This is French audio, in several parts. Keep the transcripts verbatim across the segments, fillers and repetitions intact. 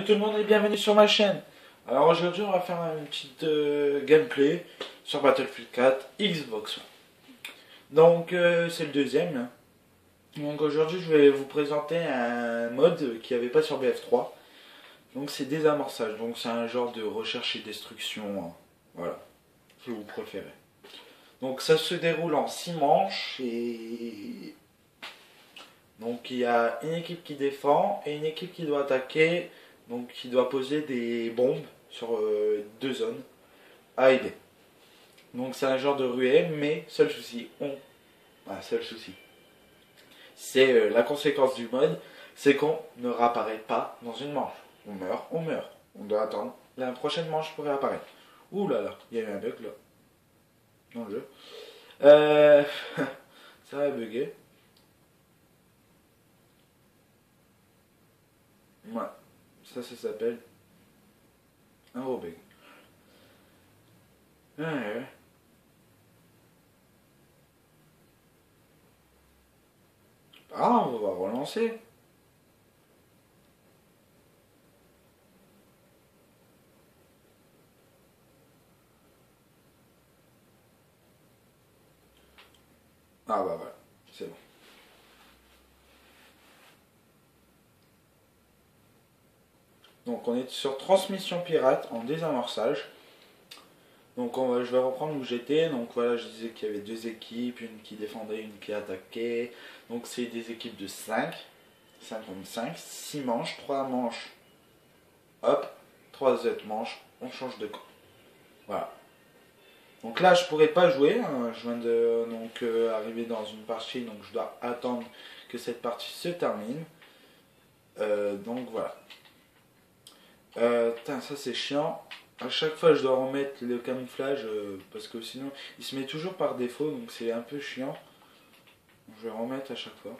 tout le monde et bienvenue sur ma chaîne. Alors aujourd'hui on va faire une petite euh, gameplay sur Battlefield quatre Xbox One. Donc euh, c'est le deuxième là. Donc aujourd'hui je vais vous présenter un mode qu'il n'y avait pas sur B F trois. Donc c'est désamorçage, donc c'est un genre de recherche et destruction, hein. Voilà, si vous préférez. Donc ça se déroule en six manches et... Donc il y a une équipe qui défend et une équipe qui doit attaquer, donc qui doit poser des bombes sur euh, deux zones A et B. Donc c'est un genre de ruée, mais seul souci, on... Ah, seul souci. C'est euh, la conséquence du mode, c'est qu'on ne réapparaît pas dans une manche. On meurt, on meurt. On doit attendre la prochaine manche pour réapparaître. Ouh là là, il y a eu un bug là. Dans le jeu. Euh... ça va bugger. Ouais, ça, ça s'appelle un gros bug. Ouais, ouais. Ah, on va relancer. Ah bah voilà, c'est bon. Donc on est sur transmission pirate en désamorçage. Donc on va, je vais reprendre où j'étais. Donc voilà, je disais qu'il y avait deux équipes, une qui défendait, une qui attaquait. Donc c'est des équipes de cinq, cinq contre cinq, six manches, trois manches, hop, trois autres manches, on change de camp. Voilà. Donc là je pourrais pas jouer, hein. Je viens de donc euh, arriver dans une partie, donc je dois attendre que cette partie se termine. Euh, donc voilà. Euh, tain, ça c'est chiant. À chaque fois je dois remettre le camouflage euh, parce que sinon il se met toujours par défaut, donc c'est un peu chiant. Je vais remettre à chaque fois.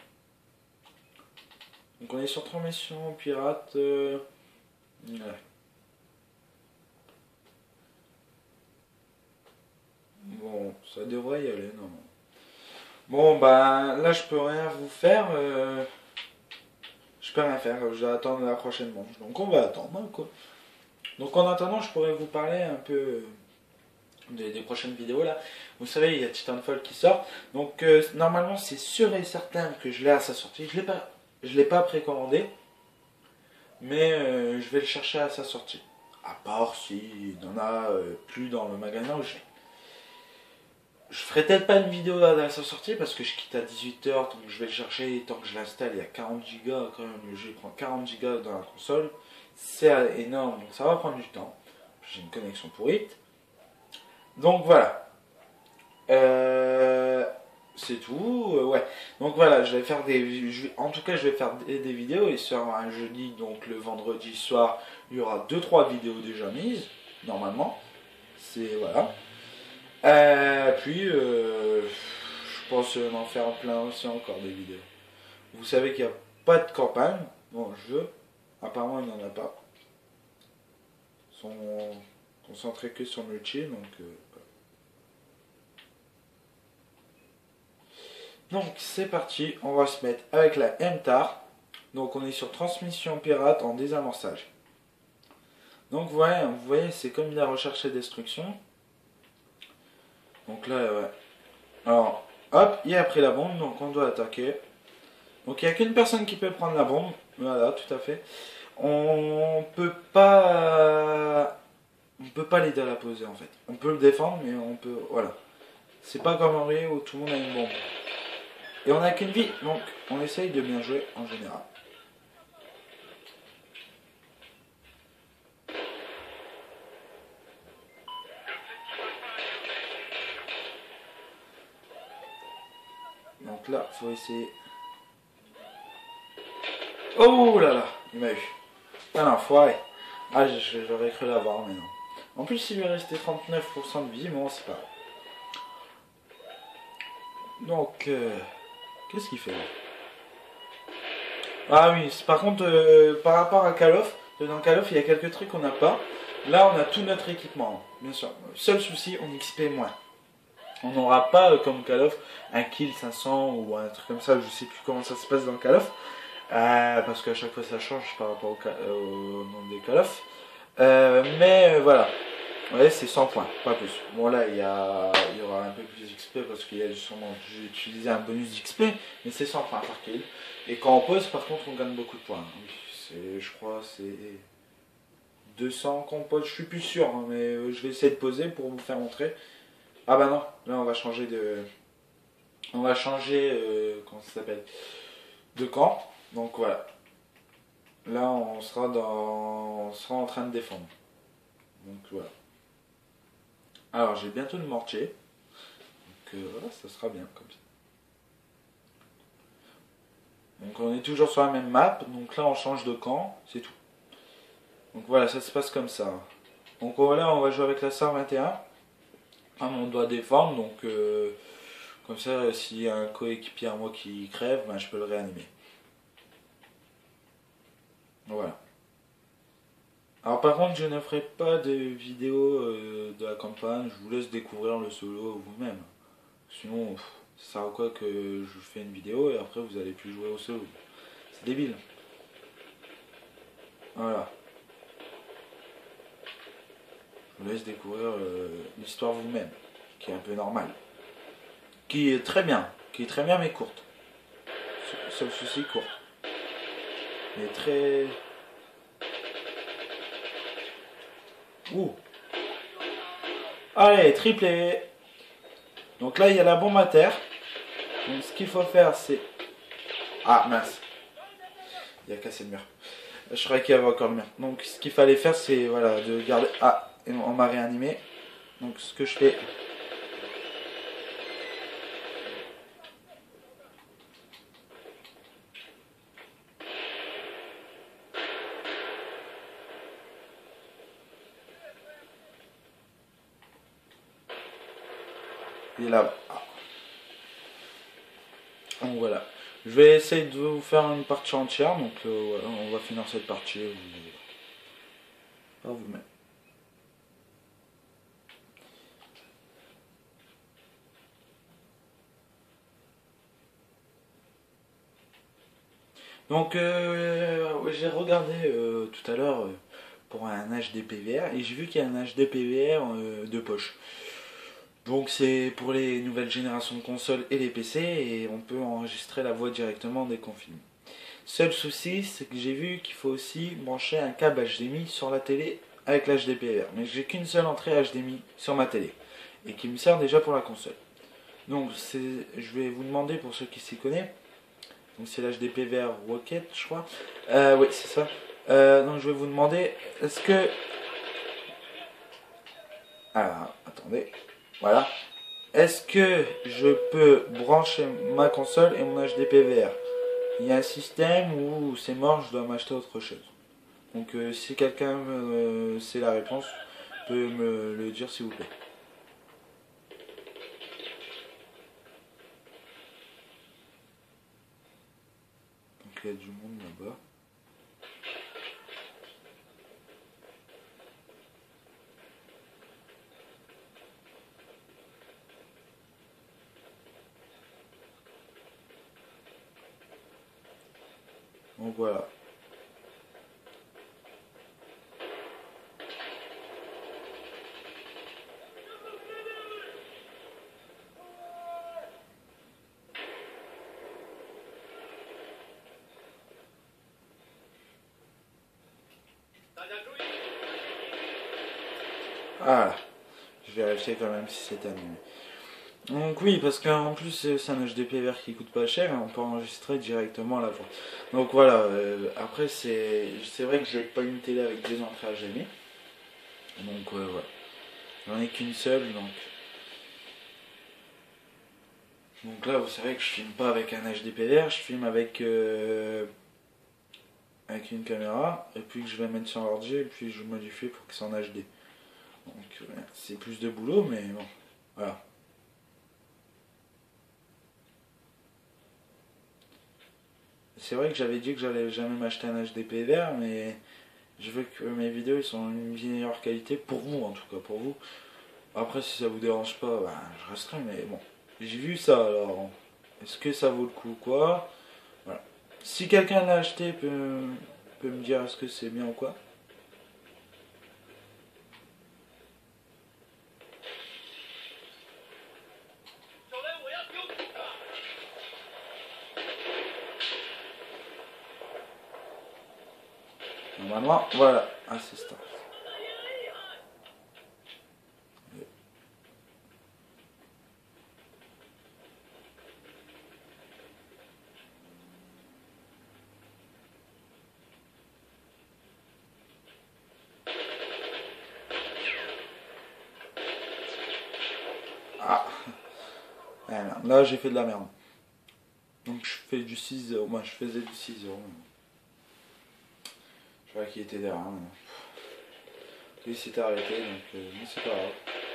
Donc on est sur transmission pirate. Euh... Ouais. Bon, ça devrait y aller, non. Bon, ben là je peux rien vous faire. Euh... Je peux rien faire, je dois attendre la prochaine manche. Donc on va attendre, hein, quoi. Donc en attendant, je pourrais vous parler un peu des, des prochaines vidéos là. Vous savez, il y a Titanfall qui sort. Donc euh, normalement, c'est sûr et certain que je l'ai à sa sortie. Je l'ai pas, je l'ai pas précommandé, mais euh, je vais le chercher à sa sortie. À part s'il n'y en a euh, plus dans le magasin où je l'ai. Je ferai peut-être pas une vidéo à sa sortie parce que je quitte à dix-huit heures, donc je vais le chercher et tant que je l'installe, il y a quarante gigas quand même, le jeu prend quarante gigas dans la console. C'est énorme, donc ça va prendre du temps. J'ai une connexion pourrite. Donc voilà. Euh, c'est tout. Euh, ouais. Donc voilà, je vais faire des. Je, en tout cas, je vais faire des, des vidéos et sur un jeudi, donc le vendredi soir, il y aura deux trois vidéos déjà mises, normalement. C'est voilà. Euh, puis, euh, je pense en faire plein aussi encore des vidéos. Vous savez qu'il n'y a pas de campagne dans le jeu. Apparemment, il n'y en a pas. Ils sont concentrés que sur le multi, donc... Euh, donc, c'est parti. On va se mettre avec la M T A R. Donc, on est sur transmission pirate en désamorçage. Donc, vous voyez, vous voyez c'est comme de la recherche et destruction. Donc là, ouais. Alors, hop, il a pris la bombe, donc on doit attaquer. Donc il n'y a qu'une personne qui peut prendre la bombe. Voilà, tout à fait. On peut pas... On peut pas l'aider à la poser en fait. On peut le défendre, mais on peut... Voilà. C'est pas comme Henry où tout le monde a une bombe. Et on n'a qu'une vie, donc on essaye de bien jouer en général. Donc là, faut essayer... Oh là là, il m'a eu. Ah non, foiré. Ah, j'aurais cru l'avoir, mais non. En plus, il lui est resté trente-neuf pour cent de vie, mais bon, c'est pas grave. Donc, euh, qu'est-ce qu'il fait là? Ah oui, par contre, euh, par rapport à Call of, dans Call of, il y a quelques trucs qu'on n'a pas. Là, on a tout notre équipement, bien sûr. Seul souci, on X P moins. On n'aura pas, euh, comme Call of, un kill cinq cents ou un truc comme ça, je sais plus comment ça se passe dans Call of. Euh, parce qu'à chaque fois ça change par rapport au, ca- au nombre des Call of. Euh, mais euh, voilà. Ouais, c'est cent points, pas plus. Bon là, il y, a, il y aura un peu plus d'X P parce qu'il y a sûrement, j'ai utilisé un bonus d'X P, mais c'est cent points par kill. Et quand on pose, par contre, on gagne beaucoup de points. C'est, je crois, c'est deux cents qu'on pose, je suis plus sûr, hein, mais euh, je vais essayer de poser pour vous faire montrer. Ah bah non, là on va changer de, on va changer, euh, comment ça s'appelle, de camp. Donc voilà. Là, on sera dans, on sera en train de défendre. Donc voilà. Alors j'ai bientôt le mortier. Donc euh, voilà, ça sera bien comme ça. Donc on est toujours sur la même map. Donc là on change de camp, c'est tout. Donc voilà, ça se passe comme ça. Donc voilà, on va jouer avec la S A R vingt et un. Ah, on doit défendre, donc euh, comme ça, s'il y a un coéquipier à moi qui crève, ben, je peux le réanimer. Voilà. Alors par contre, je ne ferai pas de vidéo euh, de la campagne, je vous laisse découvrir le solo vous-même. Sinon, pff, ça sert à quoi que je fais une vidéo et après vous allez plus jouer au solo. C'est débile. Voilà. Je vous laisse découvrir euh, l'histoire vous-même, qui est un peu normale. Qui est très bien, qui est très bien mais courte. Seul souci, courte. Mais très... Ouh. Allez, triplé. Donc là, il y a la bombe à terre. Donc ce qu'il faut faire, c'est... Ah, mince. Il a cassé le mur. Je croyais qu'il y avait encore le mur. Donc ce qu'il fallait faire, c'est voilà, de garder... Ah, on m'a réanimé. Donc ce que je fais... Il est là. Ah. Donc voilà. Je vais essayer de vous faire une partie entière. Donc euh, voilà, on va finir cette partie. Par vous-même. Donc euh, ouais, j'ai regardé euh, tout à l'heure euh, pour un H D P V R et j'ai vu qu'il y a un H D P V R euh, de poche. Donc c'est pour les nouvelles générations de consoles et les P C et on peut enregistrer la voix directement dès qu'on filme. Seul souci, c'est que j'ai vu qu'il faut aussi brancher un câble H D M I sur la télé avec l'H D P V R. Mais j'ai qu'une seule entrée H D M I sur ma télé et qui me sert déjà pour la console. Donc je vais vous demander pour ceux qui s'y connaissent. Donc c'est l'H D P V R Rocket, je crois. Euh, oui, c'est ça. Euh, donc je vais vous demander, est-ce que... Ah, attendez. Voilà. Est-ce que je peux brancher ma console et mon H D P V R? Il y a un système où c'est mort, je dois m'acheter autre chose. Donc euh, si quelqu'un euh, sait la réponse, peut me le dire s'il vous plaît. Donc il y a du monde là-bas. Donc voilà. Ah, je vais vérifier quand même si c'est animé. Donc oui, parce qu'en plus c'est un H D P V R qui coûte pas cher et on peut enregistrer directement à la voix. Donc voilà, euh, après c'est c'est vrai que j'ai pas une télé avec deux entrées H D M I. Donc euh, voilà, j'en ai qu'une seule donc. Donc là vous savez que je filme pas avec un H D P V R, je filme avec, euh, avec une caméra et puis que je vais mettre sur l'ordi et puis je modifie pour que c'est en H D. Donc euh, c'est plus de boulot mais bon, voilà. C'est vrai que j'avais dit que j'allais jamais m'acheter un H D P V R, mais je veux que mes vidéos sont une meilleure qualité, pour vous en tout cas, pour vous. Après si ça vous dérange pas, ben, je resterai, mais bon. J'ai vu ça alors, est-ce que ça vaut le coup quoi? Voilà. Si quelqu'un l'a acheté, peut, peut me dire est-ce que c'est bien ou quoi. Normalement, voilà, assistance. Ah, là j'ai fait de la merde. Donc je fais du six zéro. Moi je faisais du six zéro. Je vois qu'il était derrière. Lui s'était arrêté, donc euh, mais c'est pas grave.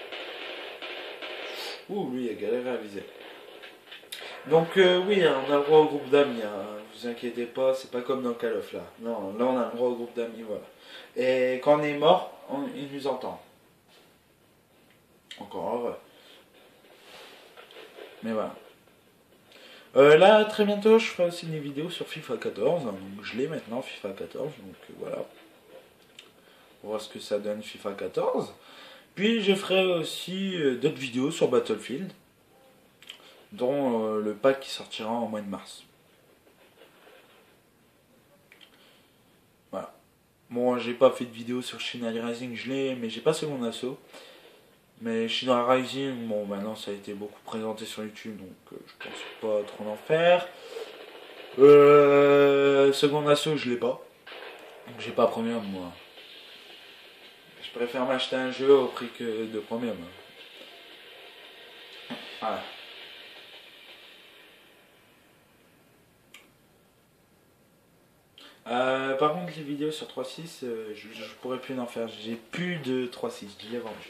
Ouh, lui il a galéré à viser. Donc euh, oui, hein, on a le droit au groupe d'amis. Hein. Vous inquiétez pas, c'est pas comme dans Call of là. Non, là on a le droit au groupe d'amis, voilà. Et quand on est mort, on, il nous entend. Encore heureux. Mais voilà. Euh, là, très bientôt, je ferai aussi une vidéo sur FIFA quatorze. Donc, je l'ai maintenant, FIFA quatorze. Donc, euh, voilà. On va voir ce que ça donne FIFA quatorze. Puis, je ferai aussi euh, d'autres vidéos sur Battlefield. Dont euh, le pack qui sortira en mois de mars. Voilà. Bon, j'ai pas fait de vidéo sur Shinai Rising. Je l'ai, mais j'ai pas Second Assaut. Mais Shinai Rising, bon, maintenant ça a été beaucoup présenté sur YouTube, donc euh, je pense pas trop en faire. Euh, Second Assaut, je l'ai pas. Donc j'ai pas Premium, moi. Je préfère m'acheter un jeu au prix que de Premium. Voilà. Euh, par contre, les vidéos sur trois six, euh, je, je pourrais plus en faire. J'ai plus de trois six, je l'ai vendu.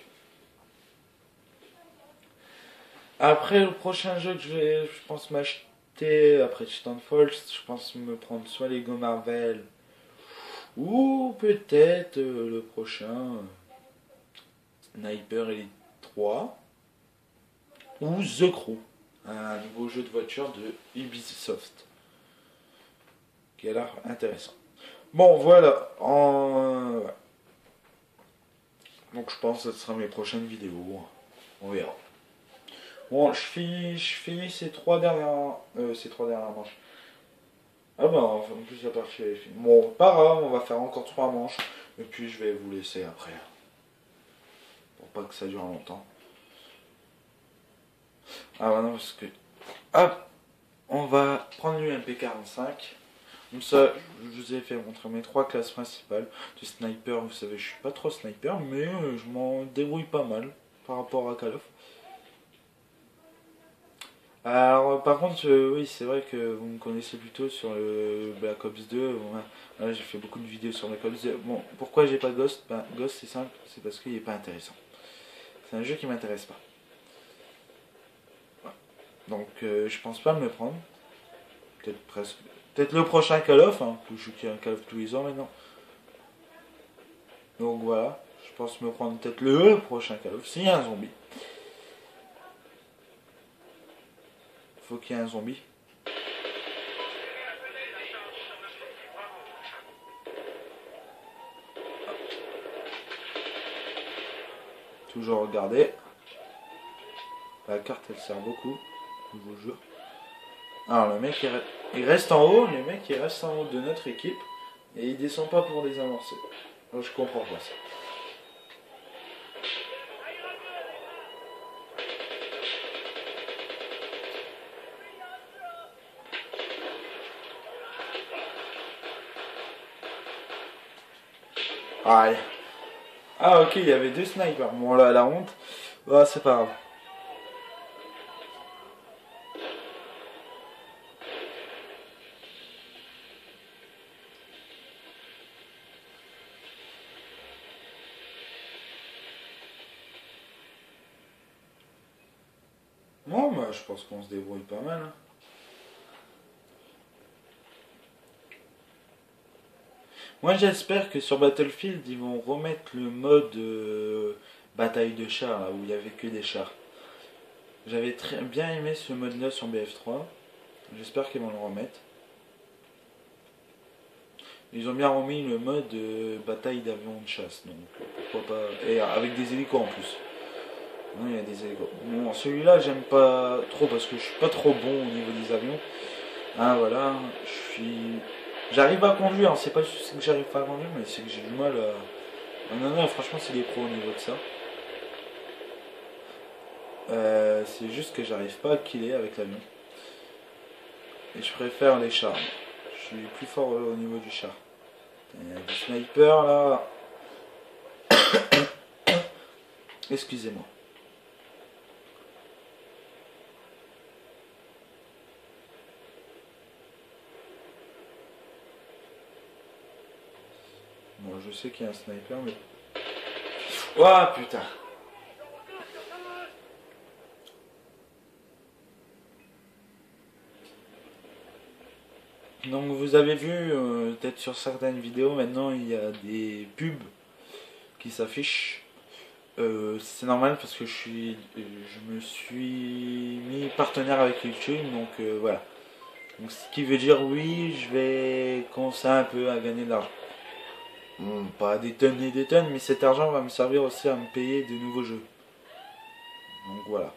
Après, le prochain jeu que je vais, je pense m'acheter après Titanfall, je pense me prendre soit Lego Marvel ou peut-être euh, le prochain Sniper Elite trois ou The Crew, un nouveau jeu de voiture de Ubisoft qui a l'air intéressant. Bon, voilà. En... Donc je pense que ce sera mes prochaines vidéos. On verra. Bon, je finis, je finis ces trois dernières, euh, ces trois dernières manches. Ah bah, en plus la partie est finie. Bon, pas grave, on va faire encore trois manches. Et puis je vais vous laisser après. Pour pas que ça dure longtemps. Ah bah non, parce que... Hop, on va prendre l'U M P quarante-cinq. Comme ça, je vous ai fait montrer mes trois classes principales. De sniper, vous savez, je suis pas trop sniper, mais euh, je m'en débrouille pas mal par rapport à Call of. Alors, par contre, euh, oui, c'est vrai que vous me connaissez plutôt sur le Black Ops deux. Bon, ouais, j'ai fait beaucoup de vidéos sur Black Ops deux. Bon, pourquoi j'ai pas Ghost? Ben, Ghost, c'est simple, c'est parce qu'il est pas intéressant. C'est un jeu qui m'intéresse pas. Ouais. Donc, euh, je pense pas me le prendre. Peut-être presque. Peut-être le prochain Call of, hein. Je joue qu'il y a un Call of tous les ans maintenant. Donc voilà, je pense me prendre peut-être le prochain Call of. S'il y a un zombie. Faut qu'il y ait un zombie. Toujours regarder. La carte elle sert beaucoup, je vous jure. Alors le mec il, re il reste en haut, le mec il reste en haut de notre équipe et il descend pas pour les amorcer. Donc, je comprends pas ça. Aïe. Ah ok, il y avait deux snipers. Bon là, la honte. Bah c'est pas grave. Bon, bah, je pense qu'on se débrouille pas mal. Hein. Moi j'espère que sur Battlefield ils vont remettre le mode euh, bataille de chars là, où il n'y avait que des chars. J'avais très bien aimé ce mode là sur B F trois. J'espère qu'ils vont le remettre. Ils ont bien remis le mode euh, bataille d'avion de chasse, donc pourquoi pas. Et avec des hélicos en plus. Non, il y a des hélicos. Bon, celui-là, j'aime pas trop parce que je suis pas trop bon au niveau des avions. Ah voilà, je suis. J'arrive à conduire, hein. C'est pas juste que j'arrive pas à conduire, mais c'est que j'ai du mal à. Ah non, non, franchement, c'est des pros au niveau de ça. Euh, c'est juste que j'arrive pas à killer avec l'avion. Et je préfère les chars. Je suis plus fort au niveau du char. Il y a du sniper là. Excusez-moi. Bon, je sais qu'il y a un sniper, mais... Ouah, putain. Donc vous avez vu, euh, peut-être sur certaines vidéos, maintenant il y a des pubs qui s'affichent. Euh, c'est normal parce que je suis, je me suis mis partenaire avec YouTube, donc euh, voilà. Donc ce qui veut dire oui, je vais commencer un peu à gagner de l'argent. Bon, pas des tonnes et des tonnes, mais cet argent va me servir aussi à me payer de nouveaux jeux. Donc voilà.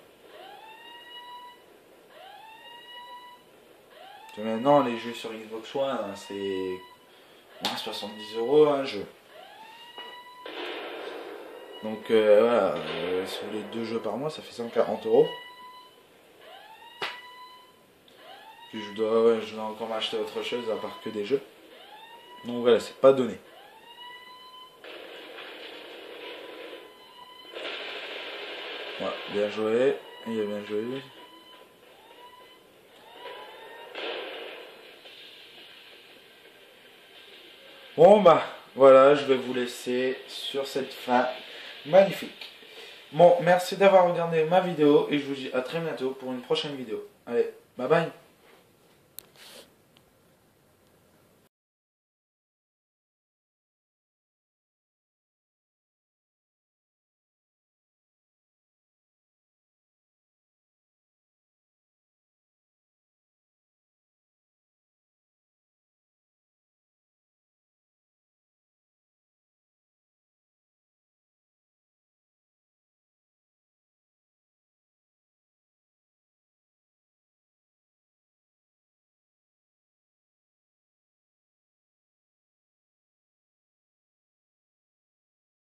Maintenant, les jeux sur Xbox One, c'est soixante-dix euros un jeu. Donc euh, voilà, euh, sur les deux jeux par mois, ça fait cent quarante euros. Puis je dois, ouais, je dois encore m'acheter autre chose à part que des jeux. Donc voilà, c'est pas donné. Voilà, bien joué, il a bien joué. Bon bah, voilà, je vais vous laisser sur cette fin magnifique. Bon, merci d'avoir regardé ma vidéo et je vous dis à très bientôt pour une prochaine vidéo. Allez, bye bye.